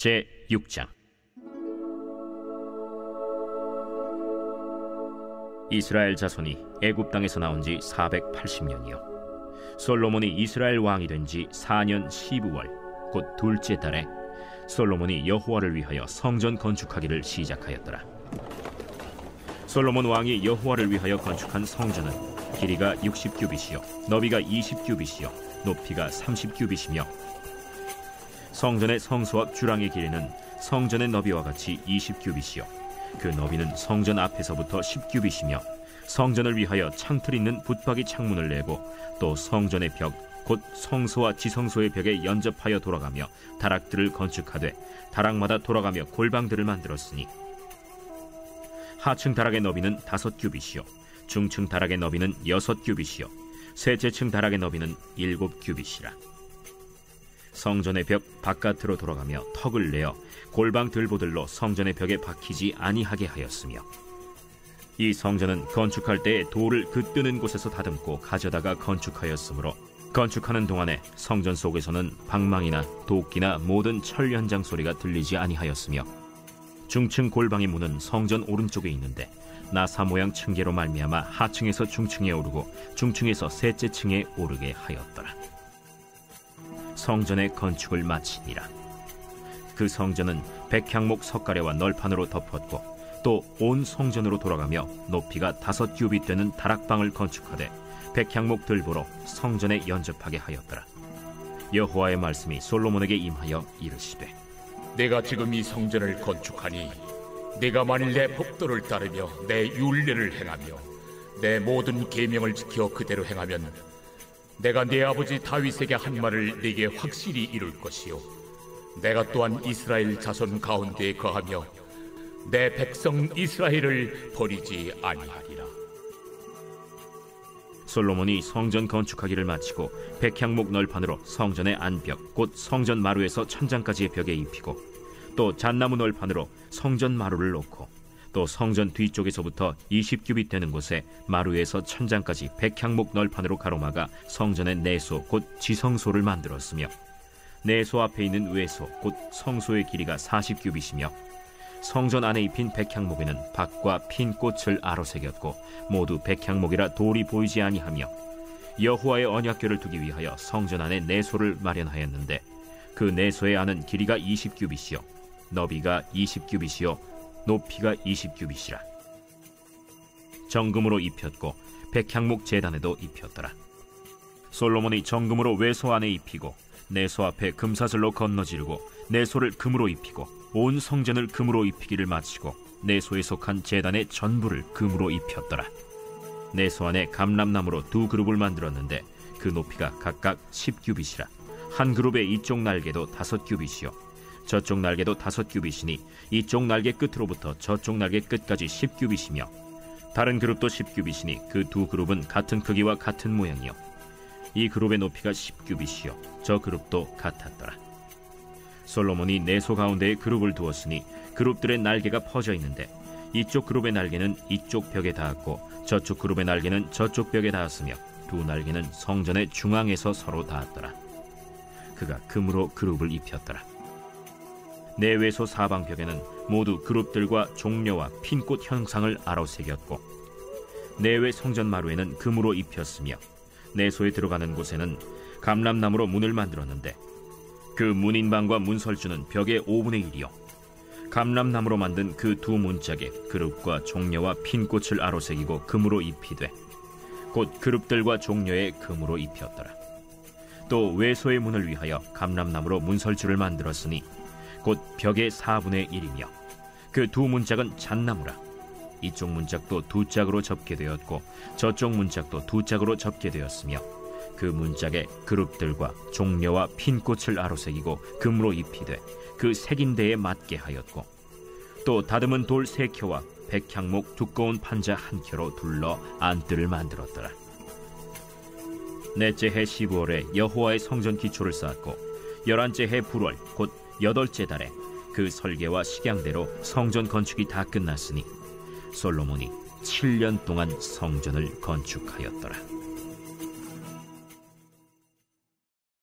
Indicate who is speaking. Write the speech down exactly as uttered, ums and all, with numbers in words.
Speaker 1: 제육 장. 이스라엘 자손이 애굽 땅에서 나온 지 사백팔십 년이요 솔로몬이 이스라엘 왕이 된 지 사 년 십이월 곧 둘째 달에 솔로몬이 여호와를 위하여 성전 건축하기를 시작하였더라. 솔로몬 왕이 여호와를 위하여 건축한 성전은 길이가 육십 규빗이요 너비가 이십 규빗이요 높이가 삼십 규빗이며 성전의 성소 앞 주랑의 길이는 성전의 너비와 같이 이십 규빗이요 그 너비는 성전 앞에서부터 십 규빗이며 성전을 위하여 창틀 있는 붙박이 창문을 내고 또 성전의 벽 곧 성소와 지성소의 벽에 연접하여 돌아가며 다락들을 건축하되 다락마다 돌아가며 골방들을 만들었으니 하층 다락의 너비는 다섯 규빗이요 중층 다락의 너비는 여섯 규빗이요 셋째층 다락의 너비는 일곱 규빗이라. 성전의 벽 바깥으로 돌아가며 턱을 내어 골방 들보들로 성전의 벽에 박히지 아니하게 하였으며 이 성전은 건축할 때에 돌을 그 뜨는 곳에서 다듬고 가져다가 건축하였으므로 건축하는 동안에 성전 속에서는 방망이나 도끼나 모든 철 현장 소리가 들리지 아니하였으며 중층 골방의 문은 성전 오른쪽에 있는데 나사 모양 층계로 말미암아 하층에서 중층에 오르고 중층에서 셋째 층에 오르게 하였더라. 성전의 건축을 마치니라. 그 성전은 백향목 석가래와 널판으로 덮었고 또 온 성전으로 돌아가며 높이가 다섯 규빗 되는 다락방을 건축하되 백향목 들보로 성전에 연접하게 하였더라. 여호와의 말씀이 솔로몬에게 임하여 이르시되
Speaker 2: 내가 지금 이 성전을 건축하니 네가 만일 내 법도를 따르며 내 율례를 행하며 내 모든 계명을 지켜 그대로 행하면 내가 네 아버지 다윗에게 한 말을 네게 확실히 이룰 것이요 내가 또한 이스라엘 자손 가운데에 거하며 내 백성 이스라엘을 버리지 아니하리라.
Speaker 1: 솔로몬이 성전 건축하기를 마치고 백향목 널판으로 성전의 안벽 곧 성전 마루에서 천장까지의 벽에 입히고 또 잣나무 널판으로 성전 마루를 놓고 또 성전 뒤쪽에서부터 이십 규빗 되는 곳에 마루에서 천장까지 백향목 널판으로 가로막아 성전의 내소 곧 지성소를 만들었으며 내소 앞에 있는 외소 곧 성소의 길이가 사십 규빗이며 성전 안에 입힌 백향목에는 박과 핀 꽃을 아로새겼고 모두 백향목이라 돌이 보이지 아니하며 여호와의 언약궤를 두기 위하여 성전 안에 내소를 마련하였는데 그 내소의 안은 길이가 이십 규빗이요 너비가 이십 규빗이요 높이가 이십 규빗이라. 정금으로 입혔고 백향목 제단에도 입혔더라. 솔로몬이 정금으로 외소 안에 입히고 내소 앞에 금사슬로 건너지르고 내소를 금으로 입히고 온 성전을 금으로 입히기를 마치고 내소에 속한 제단의 전부를 금으로 입혔더라. 내소 안에 감람나무로 두 그룹을 만들었는데 그 높이가 각각 십 규빗이라. 한 그룹의 이쪽 날개도 다섯 규빗이요 저쪽 날개도 다섯 규빗이니 이쪽 날개 끝으로부터 저쪽 날개 끝까지 십 규빗이며 다른 그룹도 십 규빗이니 그 두 그룹은 같은 크기와 같은 모양이요 이 그룹의 높이가 십 규빗이요 저 그룹도 같았더라. 솔로몬이 내소 가운데에 그룹을 두었으니 그룹들의 날개가 퍼져 있는데 이쪽 그룹의 날개는 이쪽 벽에 닿았고 저쪽 그룹의 날개는 저쪽 벽에 닿았으며 두 날개는 성전의 중앙에서 서로 닿았더라. 그가 금으로 그룹을 입혔더라. 내외소 사방벽에는 모두 그룹들과 종려와 핀꽃 형상을 아로새겼고 내외 성전 마루에는 금으로 입혔으며 내소에 들어가는 곳에는 감람나무로 문을 만들었는데 그 문인방과 문설주는 벽의 오분의 일이요 감람나무로 만든 그 두 문짝에 그룹과 종려와 핀꽃을 아로새기고 금으로 입히되 곧 그룹들과 종려에 금으로 입혔더라. 또 외소의 문을 위하여 감람나무로 문설주를 만들었으니 곧 벽의 사분의 일이며 그 두 문짝은 잣나무라. 이쪽 문짝도 두 짝으로 접게 되었고 저쪽 문짝도 두 짝으로 접게 되었으며 그 문짝에 그룹들과 종려와 핀꽃을 아로새기고 금으로 입히되 그 새긴 데에 맞게 하였고 또 다듬은 돌 세 켜와 백향목 두꺼운 판자 한 켜로 둘러 안뜰을 만들었더라. 넷째 해 십오월에 여호와의 성전 기초를 쌓았고 열한째 해 불월 곧 여덟째 달에 그 설계와 식양대로 성전 건축이 다 끝났으니 솔로몬이 칠 년 동안 성전을 건축하였더라.